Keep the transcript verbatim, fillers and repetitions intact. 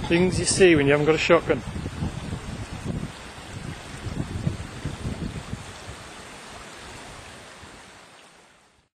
Things you see when you haven't got a shotgun.